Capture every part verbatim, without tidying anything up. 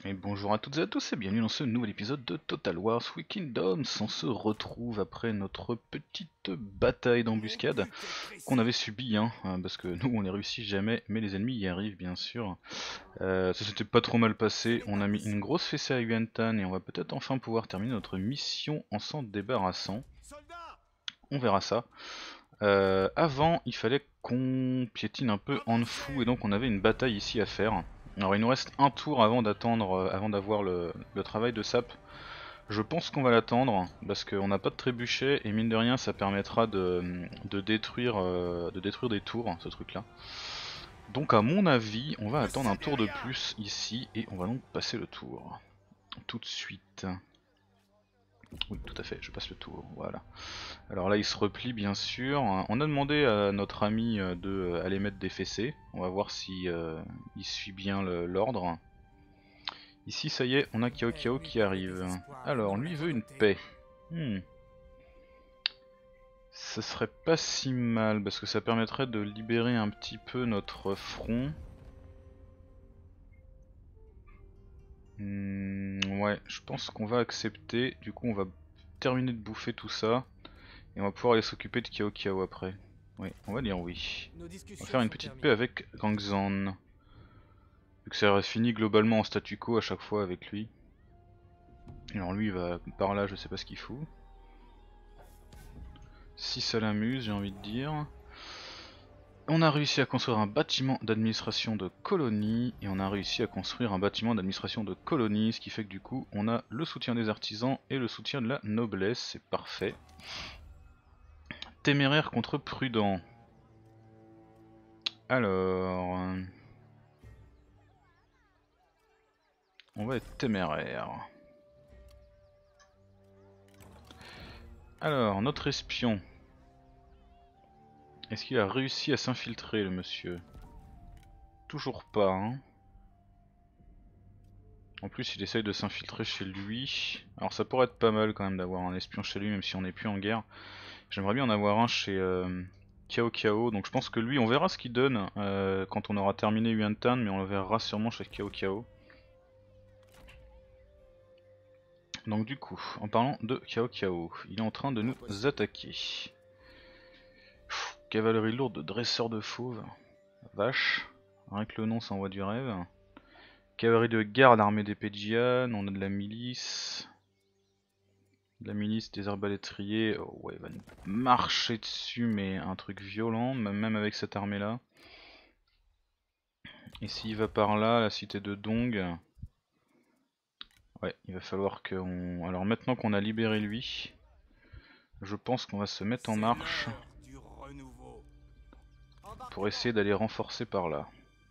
Et bonjour à toutes et à tous et bienvenue dans ce nouvel épisode de Total War Three Kingdoms. On se retrouve après notre petite bataille d'embuscade qu'on avait subie, hein, euh, parce que nous on les réussit jamais, mais les ennemis y arrivent bien sûr. Euh, ça s'était pas trop mal passé, on a mis une grosse fessée à Yuan Tan et on va peut-être enfin pouvoir terminer notre mission en s'en débarrassant. On verra ça. Euh, avant, il fallait qu'on piétine un peu Anfu et donc on avait une bataille ici à faire. Alors il nous reste un tour avant d'attendre, euh, avant d'avoir le, le travail de sap. Je pense qu'on va l'attendre parce qu'on n'a pas de trébuchet et mine de rien ça permettra de, de détruire, euh, de détruire des tours, ce truc là. Donc à mon avis, on va attendre un tour de plus ici et on va donc passer le tour. Tout de suite. Oui, tout à fait, je passe le tour, voilà. Alors là il se replie bien sûr. On a demandé à notre ami de aller mettre des fessées. On va voir si euh, il suit bien l'ordre. Ici ça y est, on a Kiao Kiao qui arrive. Alors lui veut une paix. Hmm. Ça serait pas si mal parce que ça permettrait de libérer un petit peu notre front. Hmm, ouais, je pense qu'on va accepter. Du coup on va terminer de bouffer tout ça. Et on va pouvoir aller s'occuper de Kiao Kiao après. Oui, on va dire oui. On va faire une petite paix avec Gangzan. Vu que ça finit globalement en statu quo à chaque fois avec lui. Alors lui il va par là, je sais pas ce qu'il fout. Si ça l'amuse, j'ai envie de dire. On a réussi à construire un bâtiment d'administration de colonie. Et on a réussi à construire un bâtiment d'administration de colonie. Ce qui fait que du coup on a le soutien des artisans et le soutien de la noblesse. C'est parfait. Téméraire contre prudent. Alors... On va être téméraire. Alors, notre espion. Est-ce qu'il a réussi à s'infiltrer, le monsieur? Toujours pas, hein. En plus, il essaye de s'infiltrer chez lui. Alors, ça pourrait être pas mal quand même d'avoir un espion chez lui, même si on n'est plus en guerre. J'aimerais bien en avoir un chez euh, Kiao Kiao. Donc, je pense que lui, on verra ce qu'il donne euh, quand on aura terminé Yuan Tan, mais on le verra sûrement chez Kiao Kiao. Donc, du coup, en parlant de Kiao Kiao, il est en train de nous attaquer. Pff, cavalerie lourde de dresseurs de fauves. Vache, rien que le nom ça envoie du rêve. Cavalerie de garde, armée des Péjian, on a de la milice. De la milice, des arbalétriers, oh ouais, il va nous marcher dessus, mais un truc violent, même avec cette armée là. Et s'il va par là, la cité de Dong, ouais, il va falloir qu'on... Alors maintenant qu'on a libéré lui, je pense qu'on va se mettre en marche pour essayer d'aller renforcer par là.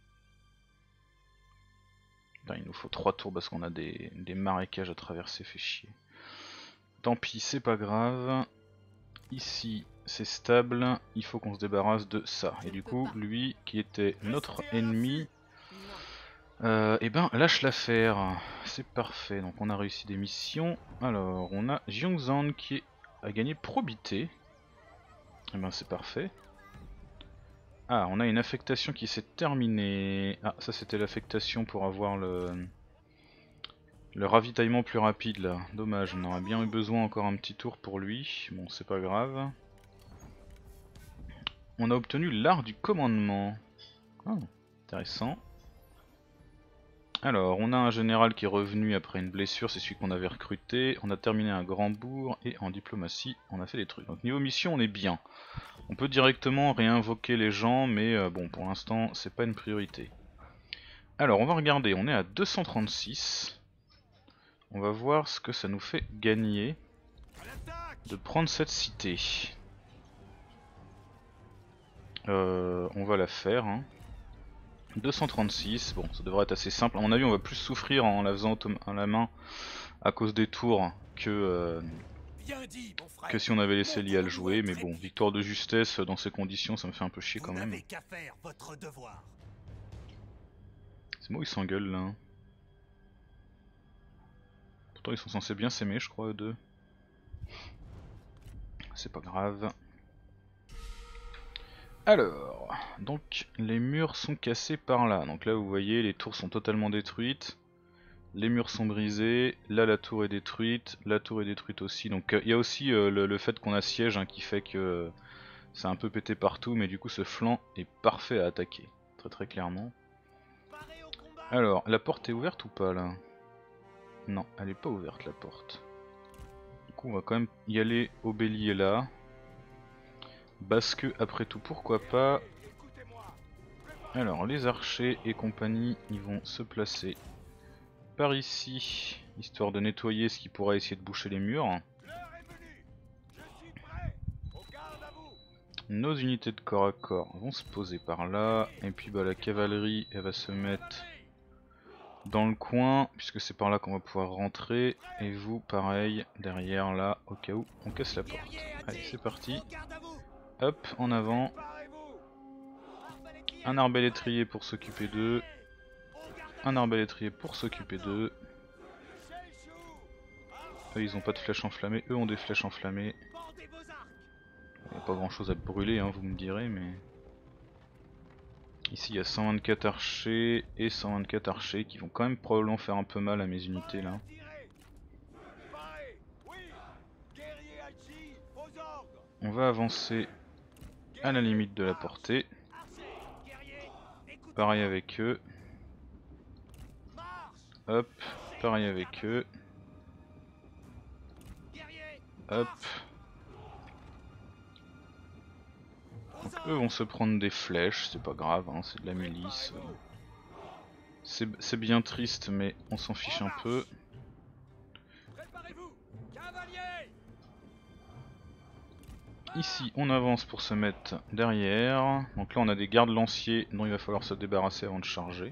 Putain, il nous faut trois tours parce qu'on a des, des marécages à traverser, fait chier. Tant pis, c'est pas grave. Ici, c'est stable. Il faut qu'on se débarrasse de ça. Et du coup, lui, qui était notre ennemi, euh, et ben lâche l'affaire. C'est parfait. Donc on a réussi des missions. Alors, on a Jiongzan qui a gagné probité. Et ben c'est parfait. Ah, on a une affectation qui s'est terminée. Ah, ça c'était l'affectation pour avoir le... Le ravitaillement plus rapide là, dommage, on aurait bien eu besoin encore un petit tour pour lui, bon c'est pas grave. On a obtenu l'art du commandement. Oh, intéressant. Alors, on a un général qui est revenu après une blessure, c'est celui qu'on avait recruté. On a terminé un grand bourg et en diplomatie, on a fait des trucs. Donc niveau mission, on est bien. On peut directement réinvoquer les gens, mais euh, bon, pour l'instant, c'est pas une priorité. Alors, on va regarder, on est à deux cent trente-six. On va voir ce que ça nous fait gagner de prendre cette cité. Euh, on va la faire. Hein. deux cent trente-six, bon ça devrait être assez simple. À mon avis on va plus souffrir en la faisant à la main à cause des tours que, euh, que si on avait laissé l'I A le jouer. Mais bon, victoire de justesse dans ces conditions ça me fait un peu chier quand même. C'est moi ils s'engueulent là. Pourtant ils sont censés bien s'aimer je crois eux deux. C'est pas grave. Alors, donc les murs sont cassés par là. Donc là vous voyez les tours sont totalement détruites. Les murs sont brisés, là la tour est détruite, la tour est détruite aussi. Donc il euh, y a aussi euh, le, le fait qu'on assiège hein, qui fait que euh, c'est un peu pété partout, mais du coup ce flanc est parfait à attaquer, très très clairement. Alors, la porte est ouverte ou pas là? Non, elle est pas ouverte la porte. Du coup on va quand même y aller au bélier là. Parce que après tout pourquoi pas. Alors les archers et compagnie ils vont se placer par ici, histoire de nettoyer ce qui pourrait essayer de boucher les murs. Nos unités de corps à corps vont se poser par là, et puis bah, la cavalerie elle va se mettre dans le coin, puisque c'est par là qu'on va pouvoir rentrer, et vous pareil, derrière là, au cas où on casse la porte. Allez c'est parti, hop, en avant, un arbalétrier pour s'occuper d'eux, un arbalétrier pour s'occuper d'eux. Eux ils ont pas de flèches enflammées, eux ont des flèches enflammées. Il n'y a pas grand chose à brûler hein, vous me direz, mais... Ici il y a cent vingt-quatre archers et cent vingt-quatre archers qui vont quand même probablement faire un peu mal à mes unités là. On va avancer à la limite de la portée. Pareil avec eux. Hop, pareil avec eux. Hop. Donc eux vont se prendre des flèches, c'est pas grave, hein, c'est de la milice. C'est bien triste mais on s'en fiche un peu. Ici on avance pour se mettre derrière. Donc là on a des gardes lanciers dont il va falloir se débarrasser avant de charger.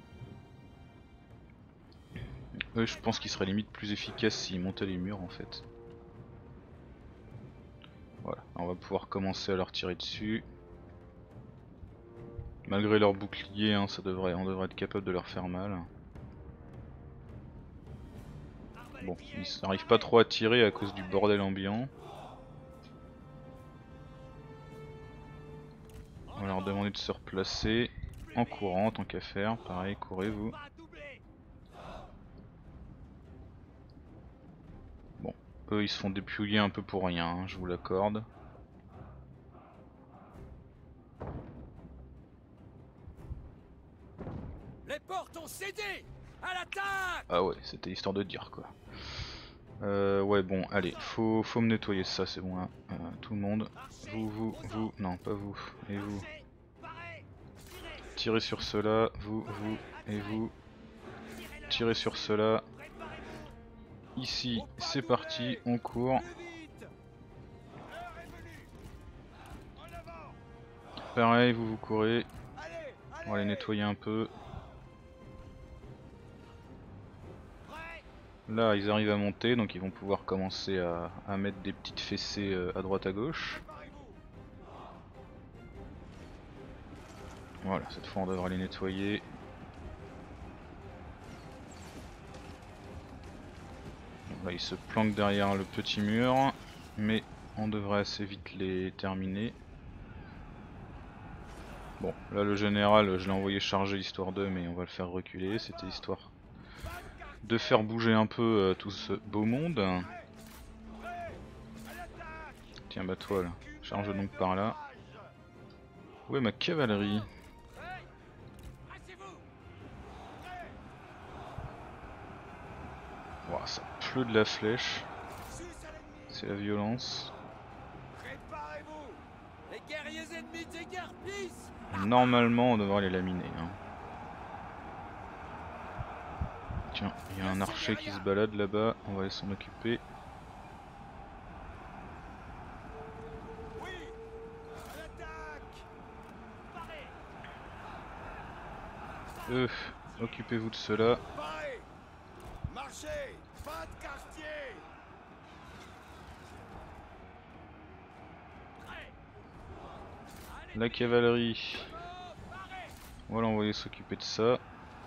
Eux je pense qu'ils seraient limite plus efficaces s'ils montaient les murs en fait. Voilà, on va pouvoir commencer à leur tirer dessus. Malgré leur bouclier, hein, ça devrait, on devrait être capable de leur faire mal. Bon, ils n'arrivent pas trop à tirer à cause du bordel ambiant. On va leur demander de se replacer en courant tant qu'à faire. Pareil, courez vous. Bon, eux ils se font dépouiller un peu pour rien, hein, je vous l'accorde. Les portes ont cédé. À l'attaque. Ah ouais, c'était histoire de dire quoi. Euh, ouais bon, allez, faut, faut me nettoyer ça, c'est bon là. Euh, tout le monde. Vous, vous, vous, non pas vous, et vous. Tirez sur cela, vous, vous, et vous. Tirez sur cela. Ici, c'est parti, on court. Pareil, vous vous courez. On va les nettoyer un peu. Là, ils arrivent à monter, donc ils vont pouvoir commencer à, à mettre des petites fessées euh, à droite à gauche. Voilà, cette fois on devra les nettoyer. Là, ils se planquent derrière le petit mur, mais on devrait assez vite les terminer. Bon, là le général, je l'ai envoyé charger histoire d'eux, mais on va le faire reculer, c'était histoire de faire bouger un peu euh, tout ce beau monde. Tiens bah toi là, charge donc par là. Où est ma cavalerie? Wow, ça pleut de la flèche. C'est la violence. Normalement on devrait les laminer. Hein. Tiens, il y a un archer qui se balade là-bas, on va aller s'en occuper. Eux, occupez-vous de cela. La cavalerie, on va l'envoyer s'occuper de ça.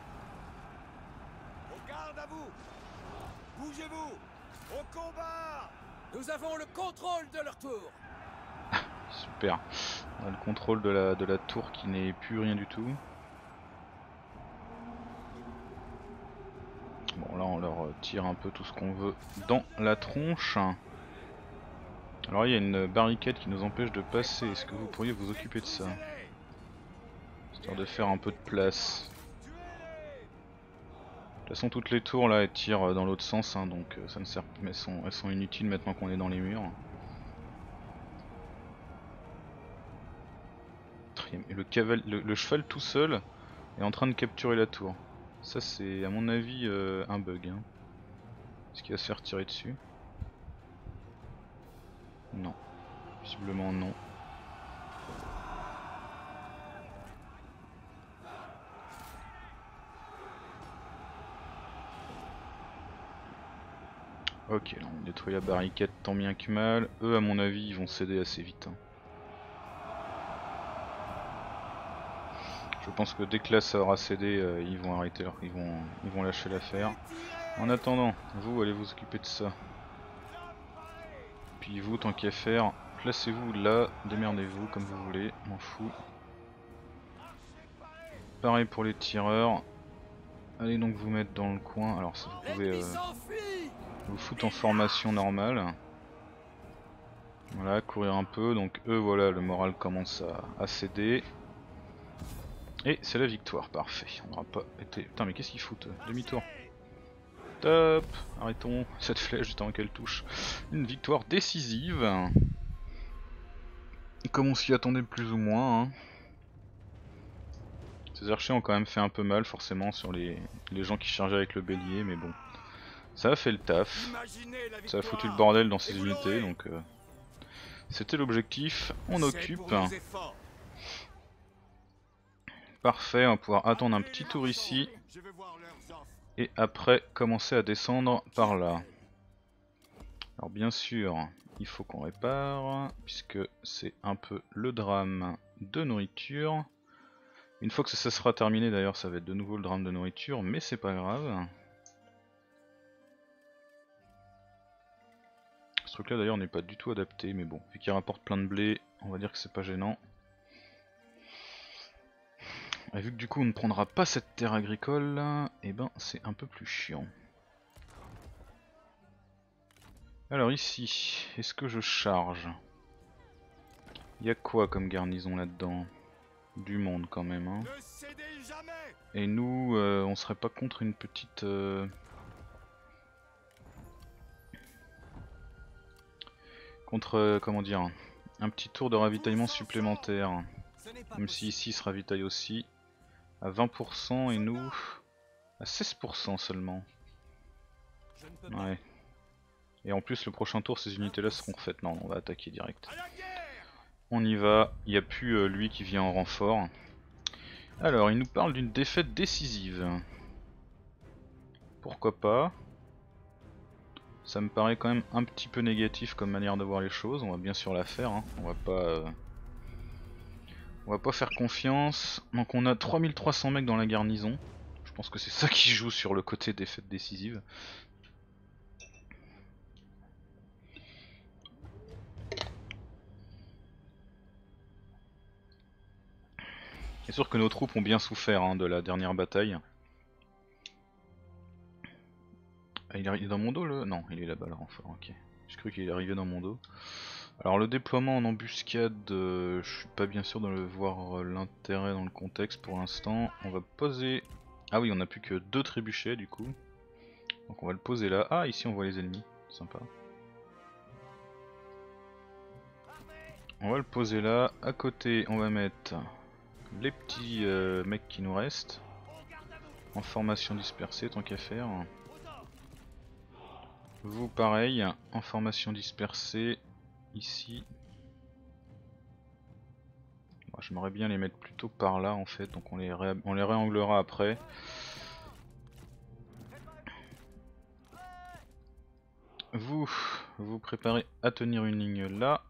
Bougez-vous au combat. Nous avons le contrôle de leur tour. Super. On a le contrôle de la, de la tour qui n'est plus rien du tout. Bon, tire un peu tout ce qu'on veut dans la tronche. Alors il y a une barricade qui nous empêche de passer, est-ce que vous pourriez vous occuper de ça? Histoire de faire un peu de place. De toute façon toutes les tours là elles tirent dans l'autre sens, hein, donc ça ne sert, elles sont, elles sont inutiles maintenant qu'on est dans les murs. Et le, caval... le, le cheval tout seul est en train de capturer la tour. Ça c'est à mon avis euh, un bug. Hein. Est-ce qu'il va se faire tirer dessus? Non. Visiblement non. Ok, là on détruit la barricade tant bien que mal. Eux à mon avis ils vont céder assez vite. Hein. Je pense que dès que là ça aura cédé, euh, ils vont arrêter leur... ils vont ils vont lâcher l'affaire. En attendant, vous allez vous occuper de ça. Puis vous, tant qu'à faire, placez-vous là, démerdez-vous comme vous voulez, m'en fous. Pareil pour les tireurs. Allez donc vous mettre dans le coin. Alors ça, vous pouvez euh, vous foutre en formation normale. Voilà, courir un peu. Donc eux, voilà, le moral commence à, à céder. Et c'est la victoire, parfait. On n'aura pas été... Putain mais qu'est-ce qu'ils foutent? Demi-tour. Top. Arrêtons cette flèche juste avant qu'elle touche. Une victoire décisive. Comme on s'y attendait plus ou moins. Hein. Ces archers ont quand même fait un peu mal forcément sur les, les gens qui chargeaient avec le bélier, mais bon. Ça a fait le taf. Ça a foutu le bordel dans ces unités, donc euh, c'était l'objectif. On occupe. Parfait, on va pouvoir attendre un petit tour ici. Et après commencer à descendre par là. Alors bien sûr, il faut qu'on répare, puisque c'est un peu le drame de nourriture. Une fois que ça sera terminé d'ailleurs, ça va être de nouveau le drame de nourriture, mais c'est pas grave. Ce truc là d'ailleurs n'est pas du tout adapté, mais bon, vu qu'il rapporte plein de blé, on va dire que c'est pas gênant. Et vu que du coup on ne prendra pas cette terre agricole, et ben c'est un peu plus chiant. Alors ici, est-ce que je charge? Il y a quoi comme garnison là-dedans? Du monde quand même. Hein. Et nous, euh, on serait pas contre une petite... Euh... Contre, euh, comment dire, un petit tour de ravitaillement supplémentaire. Même si ici il se ravitaille aussi. À vingt pour cent et nous à seize pour cent seulement. Ouais. Et en plus le prochain tour ces unités là seront refaites. Non, on va attaquer direct. On y va, il n'y a plus euh, lui qui vient en renfort. Alors il nous parle d'une défaite décisive. Pourquoi pas? Ça me paraît quand même un petit peu négatif comme manière de voir les choses. On va bien sûr la faire, hein. On va pas... Euh... On va pas faire confiance. Donc on a trois mille trois cents mecs dans la garnison. Je pense que c'est ça qui joue sur le côté défaite décisive. C'est sûr que nos troupes ont bien souffert hein, de la dernière bataille. Ah, il est dans mon dos le... Non, il est là-bas le renfort, ok. J'ai cru qu'il est arrivé dans mon dos. Alors le déploiement en embuscade, euh, je suis pas bien sûr de le voir euh, l'intérêt dans le contexte pour l'instant. On va poser... Ah oui, on a plus que deux trébuchets du coup. Donc on va le poser là. Ah, ici on voit les ennemis, sympa. On va le poser là. À côté, on va mettre les petits euh, mecs qui nous restent. En formation dispersée, tant qu'à faire. Vous pareil, en formation dispersée. Ici. Bon, j'aimerais bien les mettre plutôt par là en fait, donc on les, ré... on les réanglera après. Vous, vous préparez à tenir une ligne là.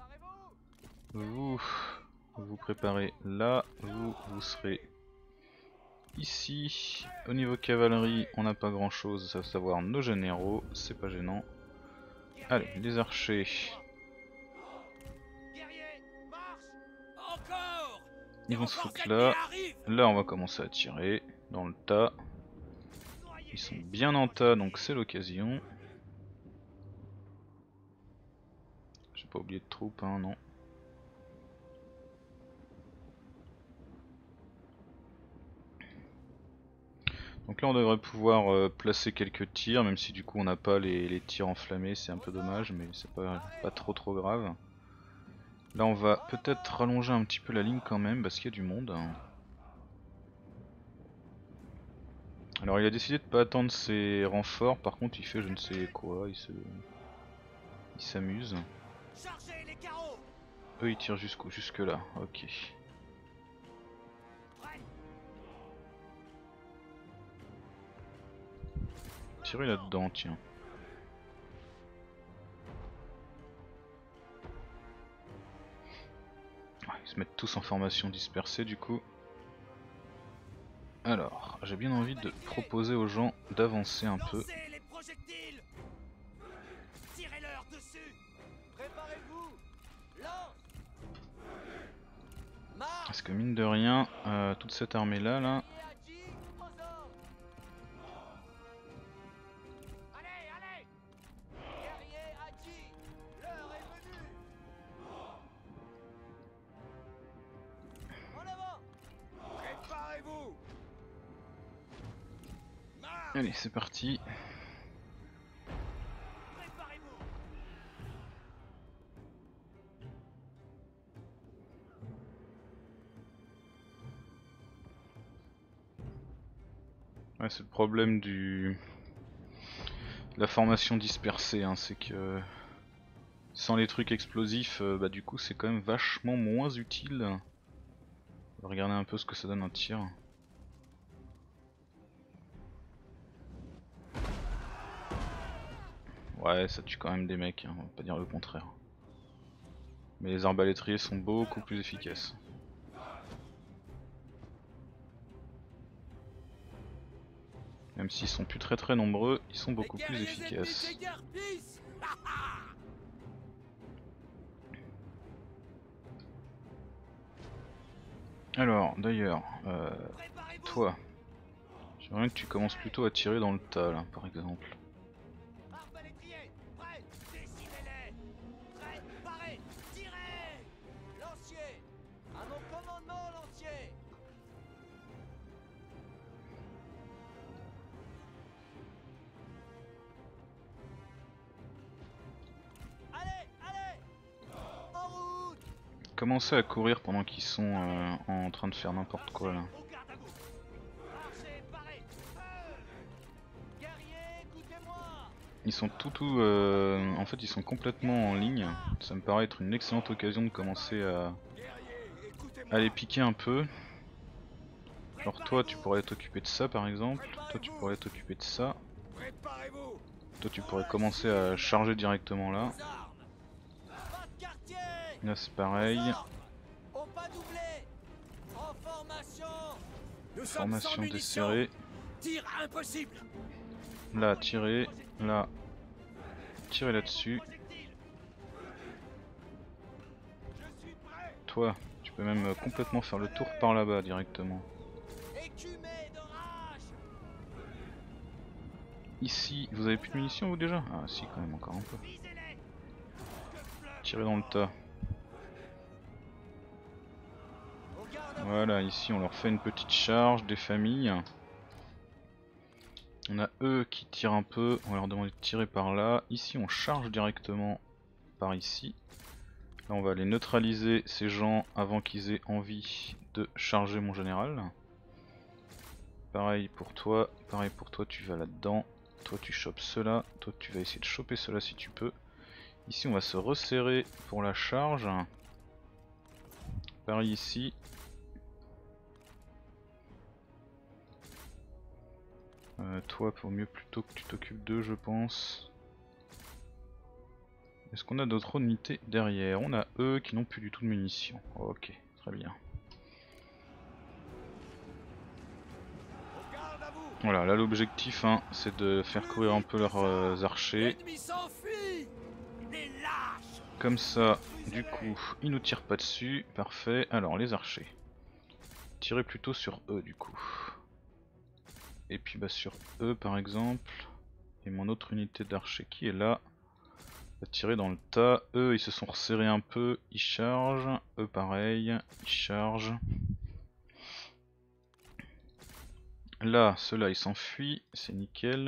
Vous, vous préparez là. Vous, vous serez ici. Au niveau cavalerie, on n'a pas grand chose, à savoir nos généraux, c'est pas gênant. Allez, les archers. Ils vont se foutre là. Là on va commencer à tirer dans le tas. Ils sont bien en tas, donc c'est l'occasion. J'ai pas oublié de troupes, hein, non. Donc là on devrait pouvoir euh, placer quelques tirs, même si du coup on n'a pas les, les tirs enflammés, c'est un peu dommage, mais c'est pas, pas trop trop grave. Là on va peut-être rallonger un petit peu la ligne quand même, parce qu'il y a du monde. Alors il a décidé de pas attendre ses renforts, par contre il fait je ne sais quoi, il se... il s'amuse. Eux ils tirent jusqu'où, jusque là, ok. Tirer là-dedans, tiens. Ouais, ils se mettent tous en formation dispersée du coup. Alors, j'ai bien envie de proposer aux gens d'avancer un peu. Parce que mine de rien, euh, toute cette armée là, là, allez c'est parti. Ouais, c'est le problème du... la formation dispersée, hein, c'est que sans les trucs explosifs, euh, bah du coup c'est quand même vachement moins utile. On va regarder un peu ce que ça donne un tir. Ouais, ça tue quand même des mecs, hein, on va pas dire le contraire. Mais les arbalétriers sont beaucoup plus efficaces. Même s'ils sont plus très très nombreux, ils sont beaucoup plus efficaces. Alors, d'ailleurs, euh, toi, j'aimerais bien que tu commences plutôt à tirer dans le tas là, par exemple. Commencez à courir pendant qu'ils sont euh, en train de faire n'importe quoi là. Ils sont tout tout... Euh, en fait ils sont complètement en ligne. Ça me paraît être une excellente occasion de commencer à, à les piquer un peu. Alors toi tu pourrais t'occuper de ça par exemple. Toi tu pourrais t'occuper de ça. Toi tu pourrais commencer à charger directement là. Là c'est pareil. Formation desserrée. Là tirer, là tirer là-dessus. Toi, tu peux même complètement faire le tour par là-bas directement. Ici, vous avez plus de munitions vous déjà? Ah si quand même encore un peu. Tirer dans le tas. Voilà, ici on leur fait une petite charge des familles. On a eux qui tirent un peu, on va leur demander de tirer par là. Ici on charge directement par ici. Là on va aller neutraliser ces gens avant qu'ils aient envie de charger mon général. Pareil pour toi, pareil pour toi, tu vas là-dedans. Toi tu chopes cela, toi tu vas essayer de choper cela si tu peux. Ici on va se resserrer pour la charge. Pareil ici. Euh, toi pour mieux plutôt que tu t'occupes d'eux je pense. Est-ce qu'on a d'autres unités derrière? On a eux qui n'ont plus du tout de munitions. Ok, très bien. Voilà, là l'objectif hein, c'est de faire courir un peu leurs euh, archers. Comme ça, du coup, ils nous tirent pas dessus. Parfait. Alors les archers. Tirez plutôt sur eux du coup. et puis bah sur eux par exemple. Et mon autre unité d'archer qui est là va tirer dans le tas. Eux ils se sont resserrés un peu, ils chargent. Eux pareil, ils chargent. Là, ceux-là ils s'enfuient, c'est nickel.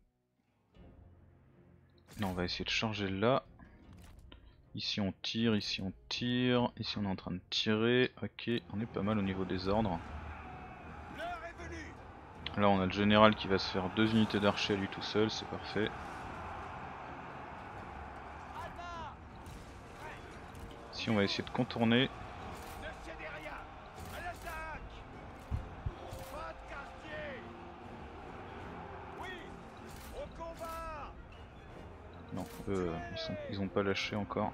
Là on va essayer de charger là. Ici on tire, ici on tire, ici on est en train de tirer. Ok, on est pas mal au niveau des ordres. Là on a le général qui va se faire deux unités d'archers à lui tout seul, c'est parfait. Ici on va essayer de contourner. Non, eux ils, sont, ils ont pas lâché encore.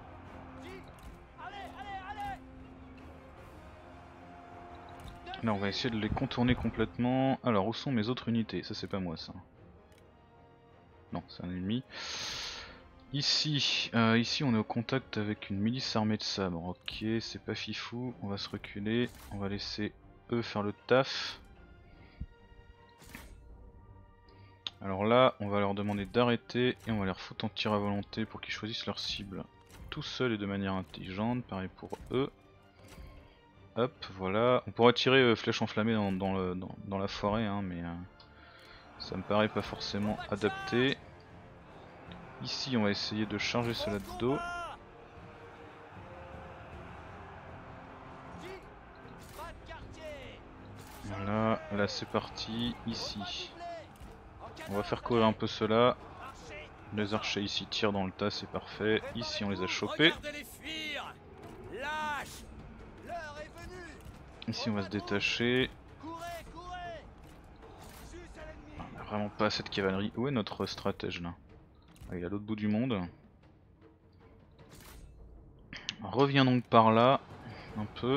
Là on va essayer de les contourner complètement. Alors où sont mes autres unités? Ça c'est pas moi ça. Non, c'est un ennemi. Ici, euh, ici on est au contact avec une milice armée de sabre. Ok, c'est pas fifou. On va se reculer. On va laisser eux faire le taf. Alors là, on va leur demander d'arrêter et on va les refoutre en tir à volonté pour qu'ils choisissent leur cible tout seul et de manière intelligente. Pareil pour eux. Hop, voilà. On pourrait tirer euh, flèche enflammée dans, dans, le, dans, dans la forêt, hein, mais euh, ça me paraît pas forcément adapté. Ici, on va essayer de charger cela de dos. Voilà, là c'est parti. Ici, on va faire courir un peu cela. Les archers ici tirent dans le tas, c'est parfait. Ici, on les a chopés. Ici, on va se détacher. On n'a vraiment pas assez de cavalerie. Où est notre stratège là? Ah, il est à l'autre bout du monde. Reviens donc par là, un peu.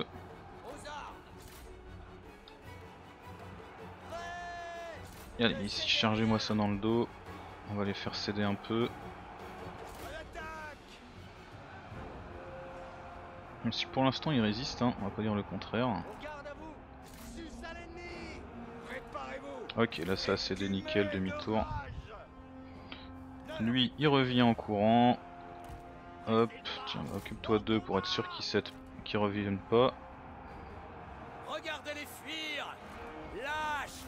Et allez, ici, chargez-moi ça dans le dos. On va les faire céder un peu. Même si pour l'instant ils résistent, hein, on va pas dire le contraire. Ok, là ça a cédé nickel, demi-tour. Lui il revient en courant. Hop, tiens, occupe-toi d'eux pour être sûr qu'ils qu'ils reviennent pas. Regardez-les fuir. Lâche.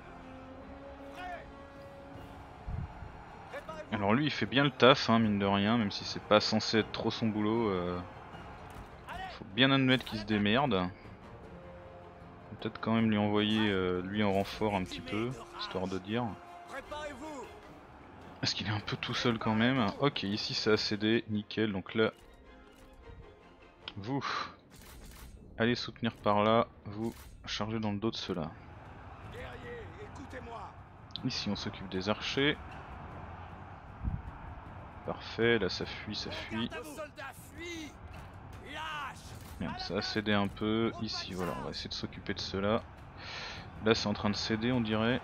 Alors lui il fait bien le taf, hein, mine de rien, même si c'est pas censé être trop son boulot. Euh... Faut bien admettre qu'il se démerde. Peut-être quand même lui envoyer euh, lui en renfort un petit peu, histoire de dire. Parce qu'il est un peu tout seul quand même. Ok, ici ça a cédé, nickel, donc là... Vous allez soutenir par là, vous chargez dans le dos de ceux-là. Ici on s'occupe des archers. Parfait, là ça fuit, ça fuit. Merde, ça a cédé un peu. Ici, voilà, on va essayer de s'occuper de cela. Là, c'est en train de céder, on dirait.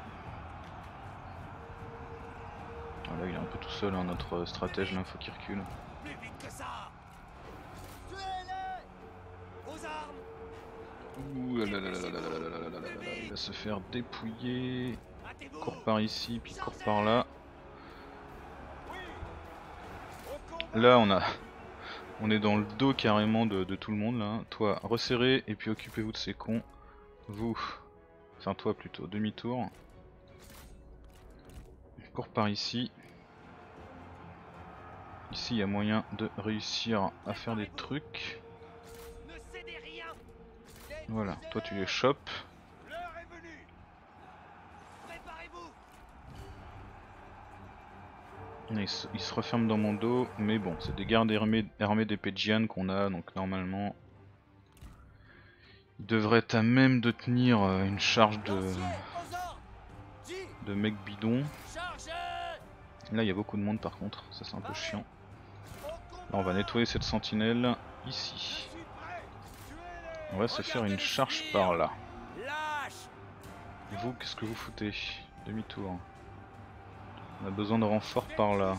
Voilà, il est un peu tout seul, hein, notre stratège, là, faut qu'il recule. Ouh là là là là là là là là là là là, il va se faire dépouiller. Cours par ici, puis cours par là. Là, on a... On est dans le dos carrément de, de tout le monde là. Toi, resserrez et puis occupez-vous de ces cons. Vous, enfin toi plutôt, demi-tour. Cours par ici. Ici il y a moyen de réussir à faire des trucs. Voilà, toi tu les chopes. Il se, il se referme dans mon dos, mais bon, c'est des gardes armés, armés des Pégian qu'on a, donc normalement il devrait être à même de tenir une charge de, de mecs bidons. Là il y a beaucoup de monde par contre, ça c'est un peu chiant. Là on va nettoyer cette sentinelle ici. On va se faire une charge par là. Vous, qu'est-ce que vous foutez? Demi-tour. On a besoin de renfort par là.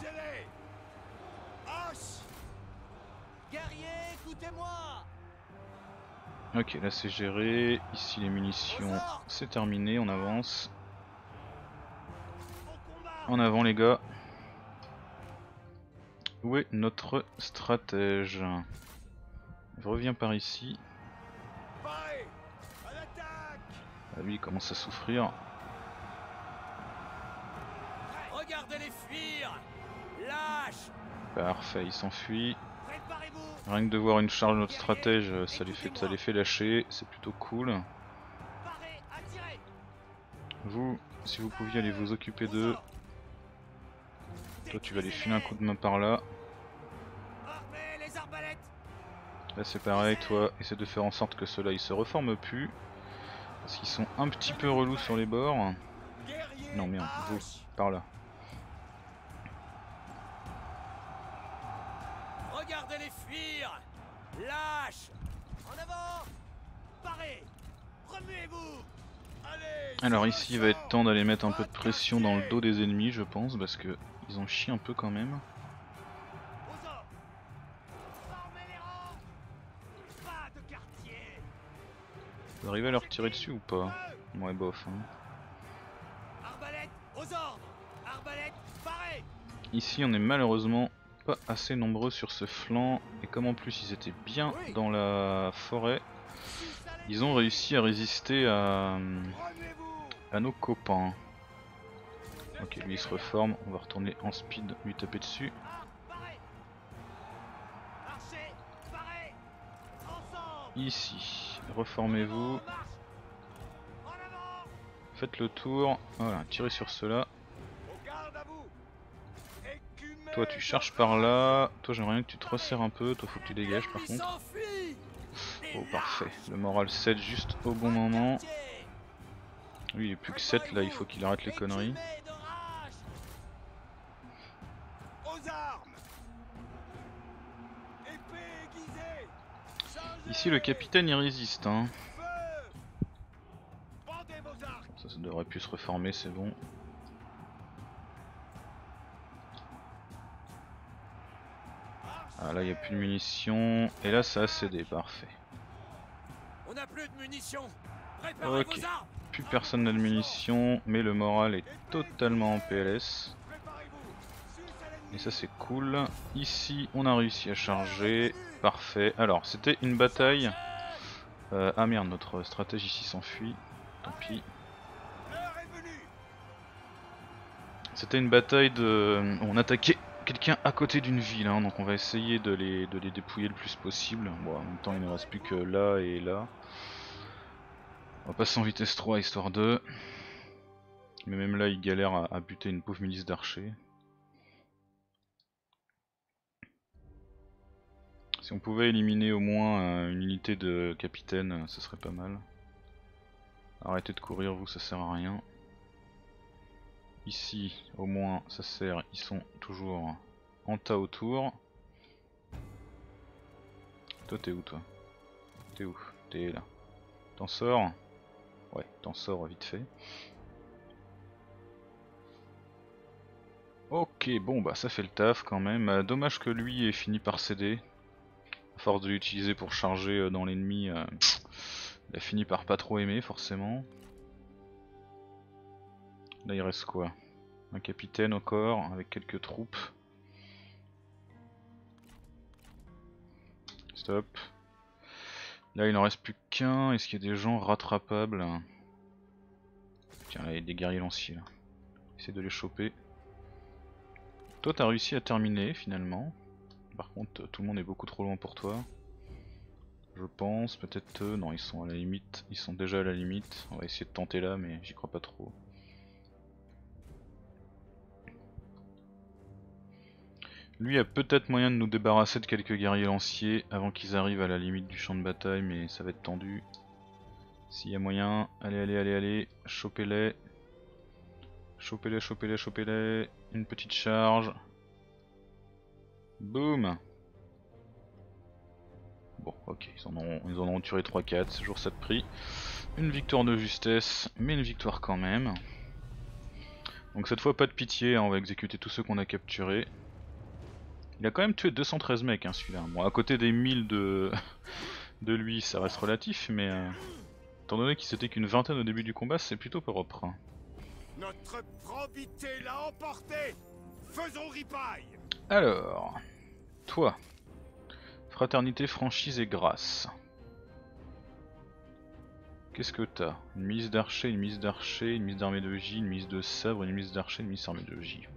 Ok, là c'est géré. Ici les munitions, c'est terminé, on avance. en avant les gars. Où est notre stratège? Il revient par ici. Ah, lui il commence à souffrir. Regardez-les fuir. Lâche. Parfait, il s'enfuit. Rien que de voir une charge de notre stratège, ça les fait, ça les fait lâcher, c'est plutôt cool. Vous, si vous pouviez aller vous occuper d'eux. Toi tu vas les filer un coup de main par là. Là c'est pareil, toi essaie de faire en sorte que ceux-là ils se reforment plus. Parce qu'ils sont un petit peu relous sur les bords. Non merde, vous, par là. Regardez-les fuir. Lâche. En avant. Parez. Remuez-vous. Alors ici il va être temps d'aller mettre un peu de pression dans le dos des ennemis je pense, parce que ils en chient un peu quand même. Vous arrivez à leur tirer dessus ou pas? Ouais bof hein. Ici on est malheureusement pas assez nombreux sur ce flanc, et comme en plus ils étaient bien dans la forêt, ils ont réussi à résister à, à nos copains. Ok, lui il se reforme, on va retourner en speed lui taper dessus. Ici, reformez-vous. Faites le tour, voilà, tirez sur cela. Toi tu charges par là, toi j'aimerais bien que tu te resserres un peu, toi faut que tu dégages par contre. Oh parfait, le moral sept juste au bon moment. Lui il est plus que sept là, il faut qu'il arrête les conneries. Ici le capitaine il résiste hein. Ça, ça devrait plus se reformer, c'est bon. Ah là il n'y a plus de munitions, et là ça a cédé, parfait. On n'a plus de munitions. Ok, plus personne n'a de munitions, mais le moral est totalement en P L S. Et ça c'est cool. Ici on a réussi à charger, parfait. Alors c'était une bataille. Euh, ah merde, notre stratège ici s'enfuit, tant pis. C'était une bataille de... On attaquait quelqu'un à côté d'une ville, hein, donc on va essayer de les, de les dépouiller le plus possible. Bon, en même temps il ne reste plus que là et là. On va passer en vitesse trois histoire de... Mais même là il galère à, à buter une pauvre milice d'archers. Si on pouvait éliminer au moins euh, une unité de capitaine, ce serait pas mal. Arrêtez de courir vous, ça sert à rien. Ici au moins ça sert, ils sont toujours en tas autour. Toi t'es où toi? T'es où? T'es là. T'en sors? Ouais, t'en sors vite fait. Ok, bon bah ça fait le taf quand même. Euh, dommage que lui ait fini par céder. À force de l'utiliser pour charger dans l'ennemi, euh, il a fini par pas trop aimer forcément. Là il reste quoi? Un capitaine au corps avec quelques troupes. Stop. Là il en reste plus qu'un. Est-ce qu'il y a des gens rattrapables? Tiens là il y a des guerriers lanciers là. Essaye de les choper. Toi t'as réussi à terminer finalement. Par contre tout le monde est beaucoup trop loin pour toi. Je pense, peut-être eux, non ils sont à la limite, ils sont déjà à la limite. On va essayer de tenter là mais j'y crois pas trop. Lui a peut-être moyen de nous débarrasser de quelques guerriers lanciers avant qu'ils arrivent à la limite du champ de bataille, mais ça va être tendu. S'il y a moyen, allez allez allez allez, chopez-les. Chopez-les, chopez-les, chopez-les. Une petite charge. Boum. Bon ok, ils en ont, ils en ont tué trois quatre, c'est toujours ça de prix. Une victoire de justesse, mais une victoire quand même. Donc cette fois pas de pitié, hein, on va exécuter tous ceux qu'on a capturés. Il a quand même tué deux cent treize mecs hein, celui-là. Bon à côté des mille de, de lui ça reste relatif, mais euh, étant donné qu'il s'était qu'une vingtaine au début du combat c'est plutôt propre. Notre probité l'a emporté. Faisons ripaille. Alors, toi, fraternité, franchise et grâce. Qu'est-ce que t'as? Une mise d'archer, une mise d'archer, une mise d'armée de J, une mise de sabre, une mise d'archer, une mise d'armée de J.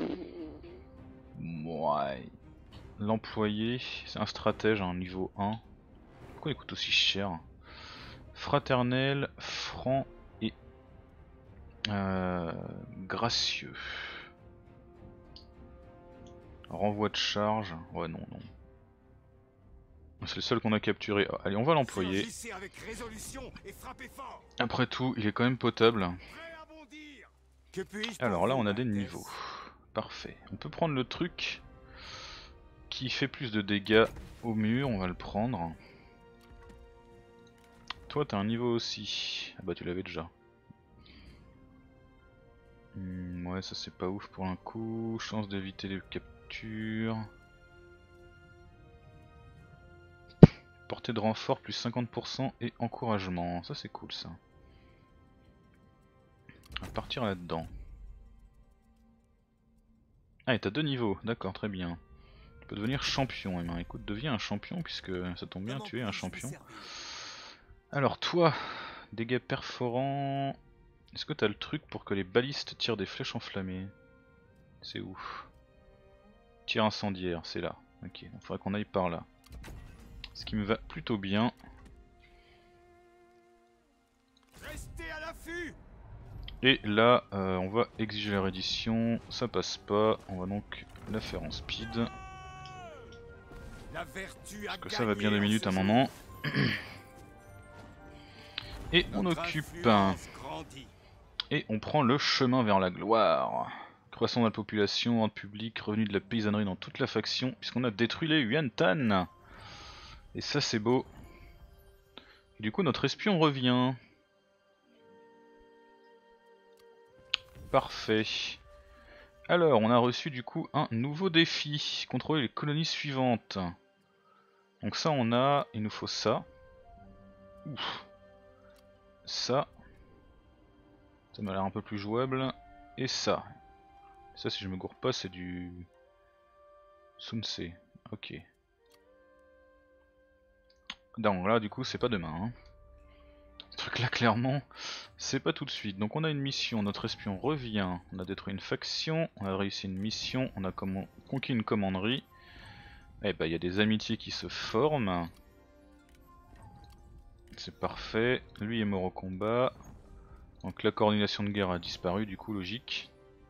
Ouais. L'employé, c'est un stratège, un niveau un. Pourquoi il coûte aussi cher? Fraternel, franc et euh, gracieux. Renvoi de charge. Ouais, non, non. C'est le seul qu'on a capturé. Oh, allez, on va l'employer. Après tout, il est quand même potable. Alors là, on a des niveaux. Parfait. On peut prendre le truc qui fait plus de dégâts au mur. On va le prendre. Toi, t'as un niveau aussi. Ah bah, tu l'avais déjà. Hmm, ouais, ça c'est pas ouf pour un coup. Chance d'éviter les captures. Portée de renfort plus cinquante pour cent et encouragement. Ça c'est cool ça. On va partir là-dedans. Ah, et t'as deux niveaux. D'accord, très bien. Tu peux devenir champion. Eh ben, écoute, deviens un champion puisque ça tombe bien, tu es un champion. Alors toi, dégâts perforants. Est-ce que t'as le truc pour que les balistes tirent des flèches enflammées? C'est où? Tir incendiaire, c'est là. Ok, il faudrait qu'on aille par là. Ce qui me va plutôt bien. Restez à l'affût. Et là, euh, on va exiger la reddition. Ça passe pas. On va donc la faire en speed. La vertu Parce que ça va bien deux minutes à un moment. Et on occupe. Et on prend le chemin vers la gloire. Croissance de la population, ordre public, revenu de la paysannerie dans toute la faction. Puisqu'on a détruit les Yuan-Tan. Et ça c'est beau. Et du coup notre espion revient. Parfait. Alors on a reçu du coup un nouveau défi. Contrôler les colonies suivantes. Donc ça on a, il nous faut ça. Ouf. Ça. Ça m'a l'air un peu plus jouable. Et ça. Ça si je me gourre pas c'est du... Sunse. Ok. Donc là du coup c'est pas demain. Hein. Ce truc là clairement c'est pas tout de suite. Donc on a une mission, notre espion revient, on a détruit une faction, on a réussi une mission, on a conquis une commanderie. Et bah il y a des amitiés qui se forment. C'est parfait, lui est mort au combat. Donc la coordination de guerre a disparu du coup, logique.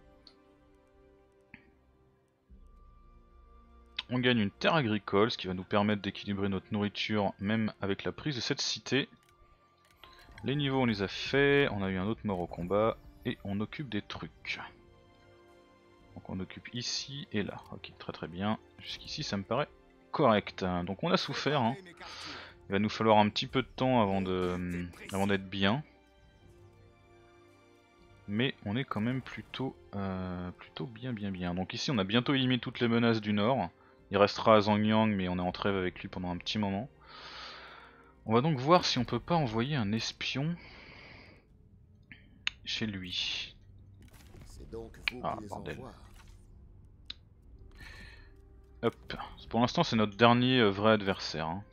On gagne une terre agricole, ce qui va nous permettre d'équilibrer notre nourriture même avec la prise de cette cité. Les niveaux on les a fait, on a eu un autre mort au combat et on occupe des trucs. Donc on occupe ici et là, ok très très bien, jusqu'ici ça me paraît correct. Donc on a souffert, hein. Il va nous falloir un petit peu de temps avant de, avant d'être bien. Mais on est quand même plutôt, euh, plutôt bien bien bien. Donc ici on a bientôt éliminé toutes les menaces du nord. Il restera Zhang Yang mais on est en trêve avec lui pendant un petit moment. On va donc voir si on peut pas envoyer un espion chez lui. Ah bordel. Hop, pour l'instant c'est notre dernier vrai adversaire. Hein.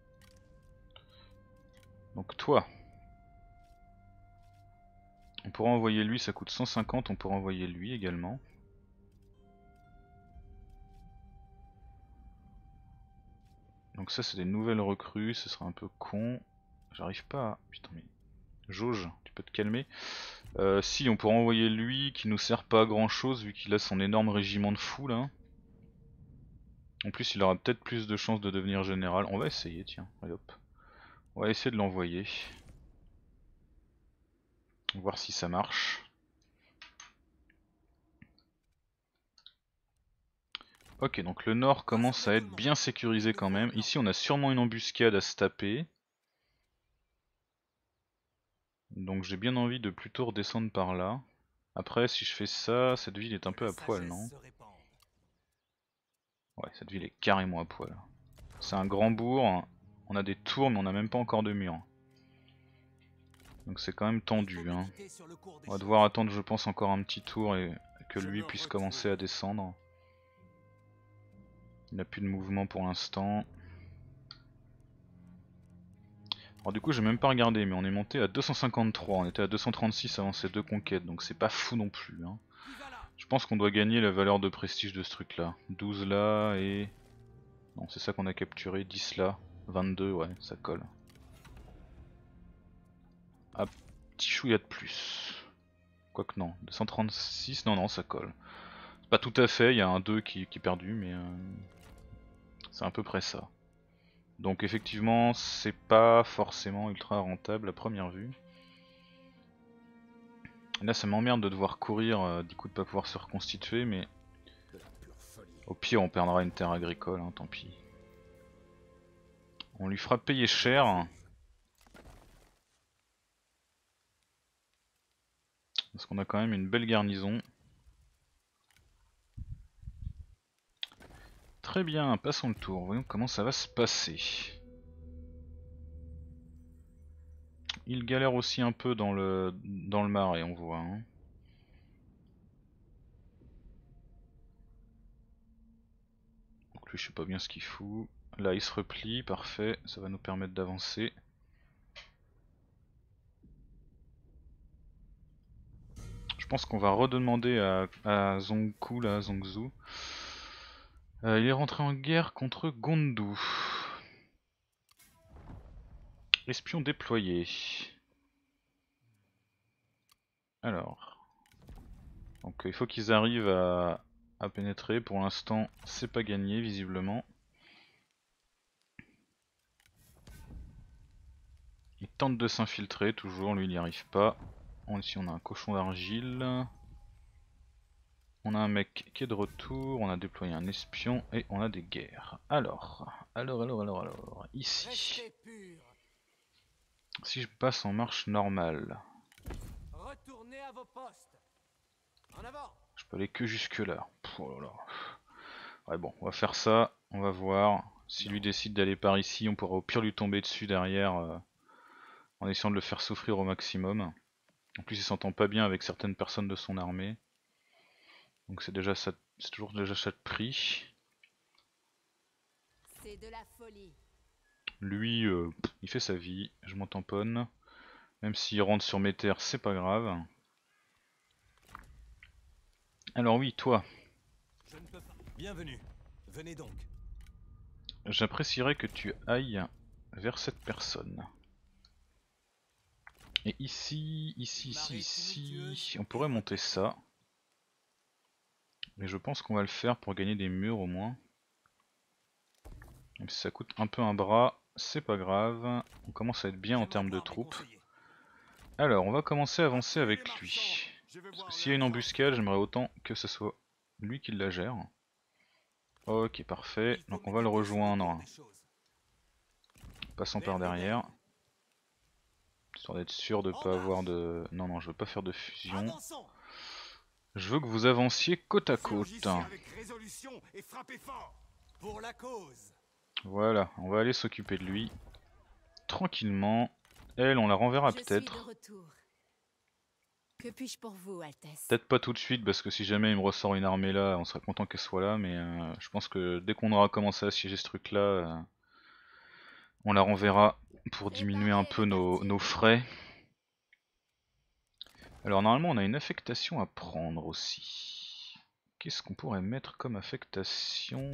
Donc toi, on pourra envoyer lui, ça coûte cent cinquante, on pourra envoyer lui également. Donc ça c'est des nouvelles recrues, ce sera un peu con. J'arrive pas à... Putain mais... Jauge, tu peux te calmer. Euh, si, on pourra envoyer lui qui nous sert pas à grand chose vu qu'il a son énorme régiment de fous là. En plus il aura peut-être plus de chances de devenir général. On va essayer, tiens, allez hop. On va essayer de l'envoyer. Voir si ça marche. Ok, donc le nord commence à être bien sécurisé quand même. Ici on a sûrement une embuscade à se taper. Donc j'ai bien envie de plutôt redescendre par là. Après si je fais ça, cette ville est un peu à poil, non? Ouais, cette ville est carrément à poil. C'est un grand bourg, on a des tours mais on n'a même pas encore de murs. Donc c'est quand même tendu. Hein. On va devoir attendre je pense encore un petit tour et que lui puisse commencer à descendre. Il n'a plus de mouvement pour l'instant. Alors du coup j'ai même pas regardé mais on est monté à deux cent cinquante-trois, on était à deux cent trente-six avant ces deux conquêtes donc c'est pas fou non plus. Hein. Je pense qu'on doit gagner la valeur de prestige de ce truc là. douze là et... Non c'est ça qu'on a capturé, dix là, vingt-deux ouais ça colle. Ah petit chouïa de plus. Quoique non, deux cent trente-six, non non ça colle. Pas tout à fait, il y a un deux qui, qui est perdu mais euh, c'est à peu près ça. Donc effectivement c'est pas forcément ultra rentable à première vue. Là ça m'emmerde de devoir courir, euh, du coup de pas pouvoir se reconstituer mais au pire on perdra une terre agricole, hein, tant pis. On lui fera payer cher. Parce qu'on a quand même une belle garnison. Très bien, passons le tour, voyons comment ça va se passer. Il galère aussi un peu dans le dans le marais, on voit. Hein. Donc lui je sais pas bien ce qu'il fout. Là il se replie, parfait, ça va nous permettre d'avancer. Je pense qu'on va redemander à, à Zongku, là, Zongzu. Euh, il est rentré en guerre contre Gondu. Espion déployé. Alors. Donc il faut qu'ils arrivent à, à pénétrer. Pour l'instant, c'est pas gagné, visiblement. Il tente de s'infiltrer, toujours, lui il n'y arrive pas. Ici on a un cochon d'argile. On a un mec qui est de retour, on a déployé un espion et on a des guerres. Alors, alors, alors, alors, alors, ici. Si je passe en marche normale. Retournez à vos postes. En avant. Je peux aller que jusque là. Oh là là. Ouais bon, on va faire ça, on va voir. Si lui décide d'aller par ici, on pourra au pire lui tomber dessus derrière. Euh, en essayant de le faire souffrir au maximum. En plus il s'entend pas bien avec certaines personnes de son armée. Donc c'est déjà ça, c'est toujours déjà ça de prix. C'est de la folie. Lui, euh, il fait sa vie, je m'en tamponne. Même s'il rentre sur mes terres, c'est pas grave. Alors oui, toi. Je ne peux pas. Bienvenue. Venez donc. J'apprécierais que tu ailles vers cette personne. Et ici, ici, ici, ici, on pourrait monter ça. Mais je pense qu'on va le faire pour gagner des murs au moins. Même si ça coûte un peu un bras, c'est pas grave. On commence à être bien en termes de troupes. Alors, on va commencer à avancer avec lui. Parce que s'il y a une embuscade, j'aimerais autant que ce soit lui qui la gère. Ok, parfait. Donc on va le rejoindre. Passant par derrière. Histoire d'être sûr de pas avoir de... Non, non, je veux pas faire de fusion. Je veux que vous avanciez côte à côte. Voilà, on va aller s'occuper de lui. Tranquillement. Elle, on la renverra peut-être. Que puis-je pour vous, Altesse? Peut-être pas tout de suite, parce que si jamais il me ressort une armée là, on sera content qu'elle soit là, mais euh, je pense que dès qu'on aura commencé à assiéger ce truc là, euh, on la renverra pour diminuer un peu nos, nos frais. Alors normalement on a une affectation à prendre aussi. Qu'est-ce qu'on pourrait mettre comme affectation?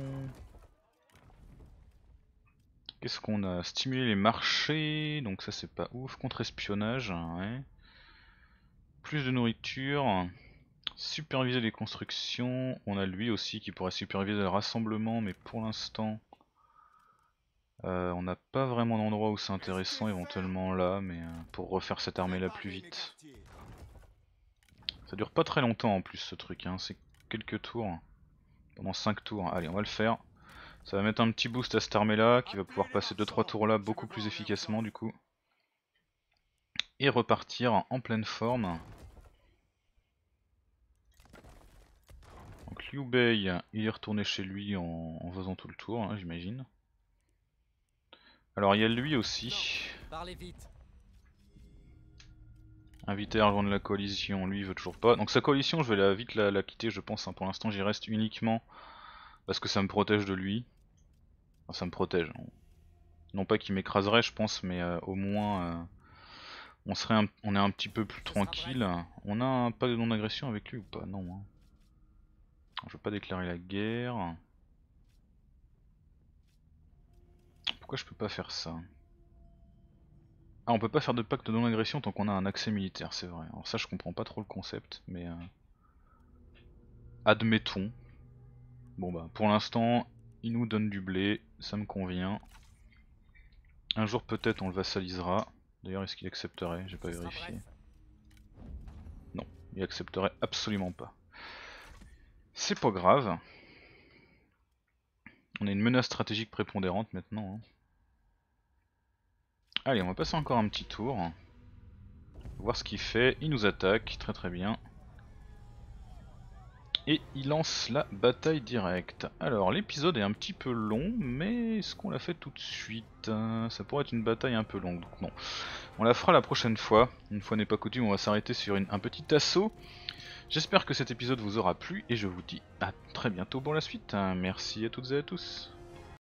Qu'est-ce qu'on a? Stimuler les marchés, donc ça c'est pas ouf. Contre-espionnage, ouais. Plus de nourriture. Superviser les constructions. On a lui aussi qui pourrait superviser le rassemblement, mais pour l'instant euh, on n'a pas vraiment d'endroit où c'est intéressant, éventuellement là, mais euh, pour refaire cette armée là plus vite. Ça dure pas très longtemps en plus ce truc, hein. C'est quelques tours. Pendant cinq tours, allez on va le faire. Ça va mettre un petit boost à cette armée là, qui va pouvoir passer deux trois tours là beaucoup plus efficacement du coup. Et repartir en pleine forme. Donc Liu Bei, il est retourné chez lui en, en faisant tout le tour, hein, j'imagine. Alors il y a lui aussi. Parlez vite. Invité à rejoindre la coalition, lui il veut toujours pas. Donc sa coalition je vais la, vite la, la quitter je pense, hein. Pour l'instant j'y reste uniquement parce que ça me protège de lui. Enfin, ça me protège. Non pas qu'il m'écraserait je pense, mais euh, au moins euh, on serait un, on est un petit peu plus tranquille. On a un pas de non-agression avec lui ou pas? Non. Hein. Je veux pas déclarer la guerre. Pourquoi je peux pas faire ça? Ah, on peut pas faire de pacte de non-agression tant qu'on a un accès militaire, c'est vrai. Alors ça je comprends pas trop le concept, mais... Euh... Admettons. Bon bah pour l'instant, il nous donne du blé, ça me convient. Un jour peut-être on le vassalisera. D'ailleurs est-ce qu'il accepterait? J'ai pas vérifié. Non, il accepterait absolument pas. C'est pas grave. On a une menace stratégique prépondérante maintenant. Hein. Allez, on va passer encore un petit tour. Voir ce qu'il fait. Il nous attaque, très très bien. Et il lance la bataille directe. Alors l'épisode est un petit peu long, mais est-ce qu'on l'a fait tout de suite? Ça pourrait être une bataille un peu longue, donc non. On la fera la prochaine fois. Une fois n'est pas coutume, on va s'arrêter sur une, un petit assaut. J'espère que cet épisode vous aura plu et je vous dis à très bientôt pour la suite. Merci à toutes et à tous.